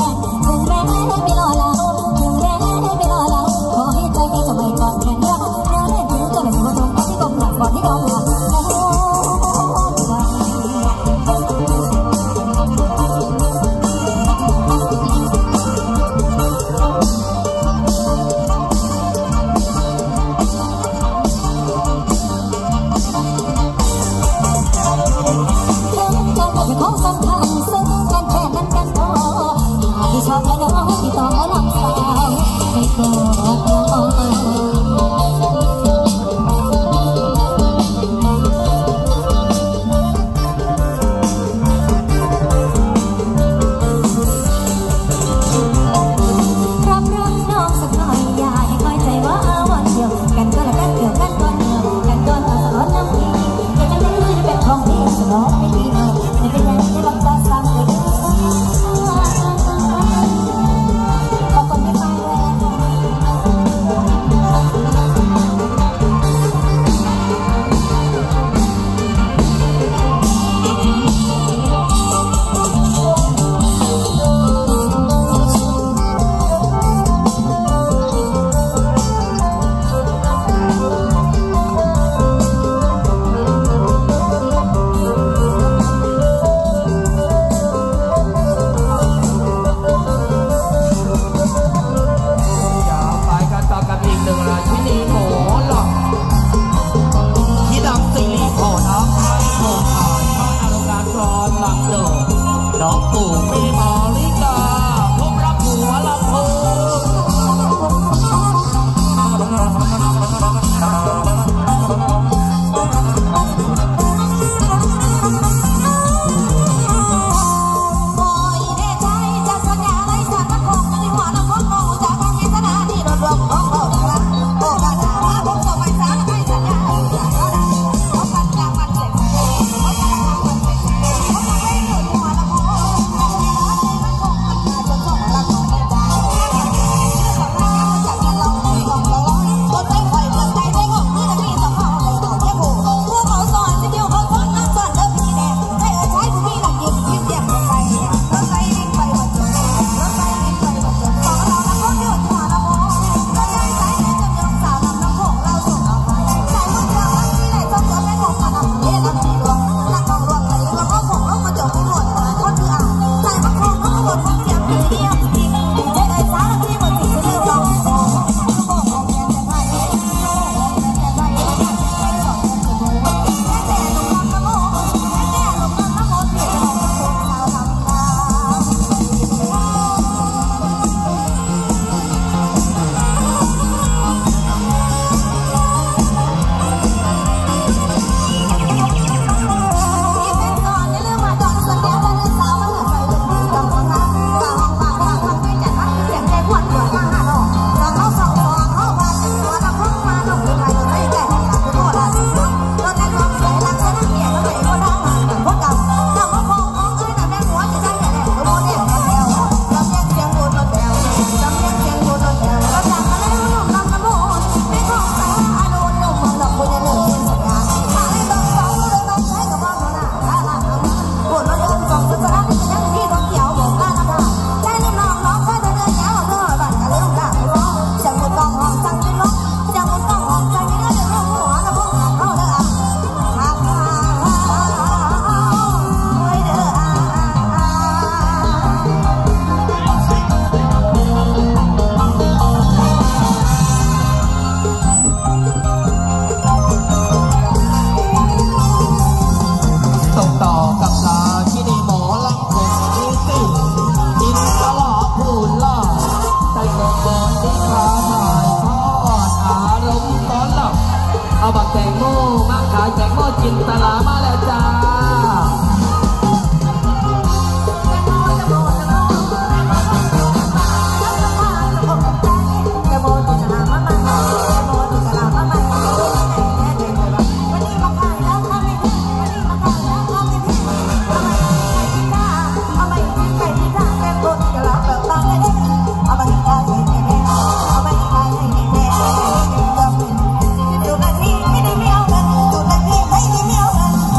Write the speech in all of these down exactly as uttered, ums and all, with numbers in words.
เ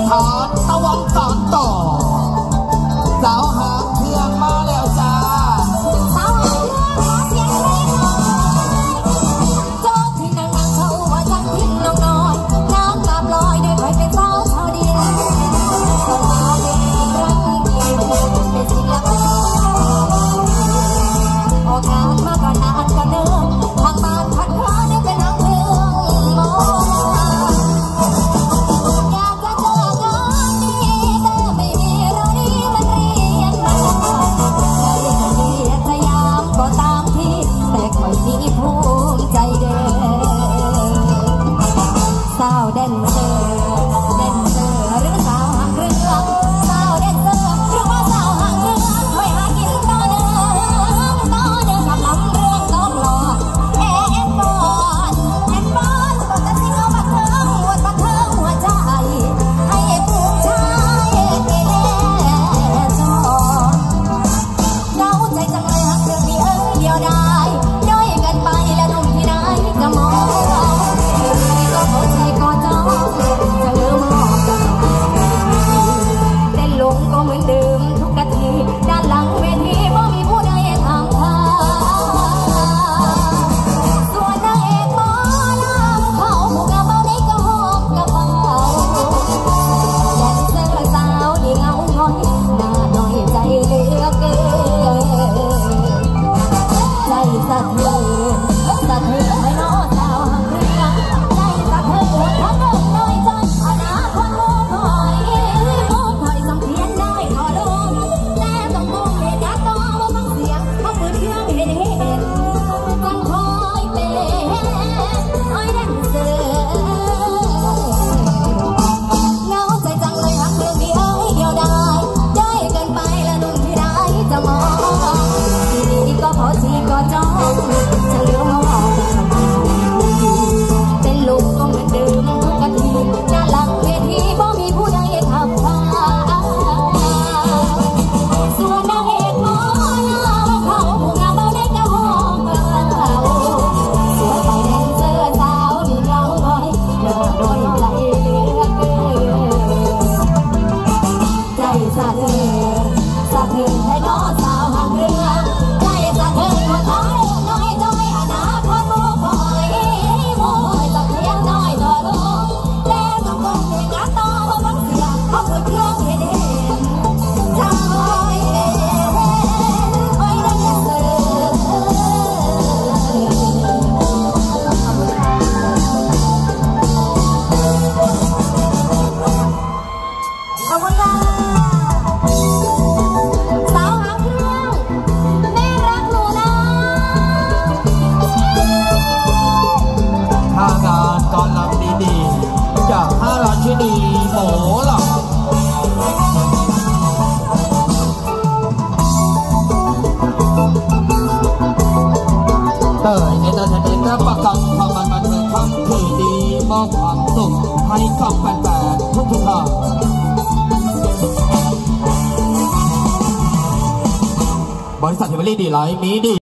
ฐานตะวันสานต่อสาวหางเครื่องมาแล้วจ้าสาวหางเครื่องขอเสียงเลยโจ๊กที่นั่งนั่งเขาว่าจังทิ้งน้องนอนน้ำตาลอยด้วยใครเป็นสาวชาวดินคนมาเป็นรังกินเป็นศิลปินออกงานมาก่อนนานก่อนเดิมทางบ้านพัดพาได้เป็นนางเรื่องมองอยากจะเจอกันนี้แต่ไม่มีเรานี้มันเรียนมาเรียนเรียนสยามก็ตามที่แต่คอยมีภูมิใจเด้อสาวแดนเซอร์แดนเซอร์หรือสาวหางเครื่องสาวแดนเซอร์หรือว่าสาวหางเครื่องคอยหากินต่อเดิมต่อเดิมกับลำเรื่องต้องรอแอนบอนแอนบอนต้องจะทิ้งเอาบักเทิงหัวบักเทิงหัวใจให้ผู้ชายเกเรจอเดาใจจังเลยหักเรื่องนี้เออเดียวได้ด้อยกันไปแล้วหนุ่มที่ไหนจะมองก็ขอใจก็จ้องจะเลืมมองกันเต้นลงก็เหมือนเดิมทุกนาทีด้านหลังเวทีบ่มีผู้ใดทำท่าส่วนนางเอกหมอลำเขาผูกกระเป๋าในกระหอบกระเป๋าแดนเซอร์สาวที่เงาง้อยหน้าหน่อยใจเหลือเกินใจสะเทือนสะเทือนให้น้องสาวหางเครื่องใจสะเทือนทั้งเรื่องน้อยใจอนาคตมูคอยมูคอยสำเพียนได้ขอลงแต่ต้องมุ่งเหตุการณ์ต่อว่าฟังเสียงเขาเปิดเครื่องเห็นเห็นจังคอยเป็นอ้อยแดนเซอร์เงาใจจังเลยหักเรื่องนี้เอ้ยเดียวได้ได้เกินไปแล้วหนุ่มที่ไหนจะมองทีนี้ก็ขอชีก็จ้องจะเลี้ยวมองเป็นลูกก็เหมือนเดิมทุกนาทีด้านหลังเวทีบ่มีผู้ใดทำท่าส่วนนางเอกหมอลำเขาผู้งามเบาได้กระหอบกระเป๋าส่วนไปแดนเซอร์สาวที่เงาง้อยหน้าหน่อยใจเหลือเกินใจสะเทือนสะเทือนให้น้องสาวหางเครื่องใจสะเทือนหัวท้ายน้อยจ้อยอนาคตมูคอยมูคอยจะเพียงน้อยต่อลงแต่ต้องคงเหตุการณ์ต่อว่าฟังเสียงเขาเปิดเครื่องเห็นเห็นจังคอยเป็นอ้อยแดนเซอร์ขอบคุณค่ะสาวหางเครื่องแม่รักหนูนะถ้างานก่อนลำดีๆจากห้าราชินีหมอลำเตยเอเตอร์เทนเมนต์และประกันความบันเทิงทั้งที่ดีมอบความสุขให้กับแฟนๆทุกๆท่านบริษัทเทเวอรี่ดีไลท์มีดี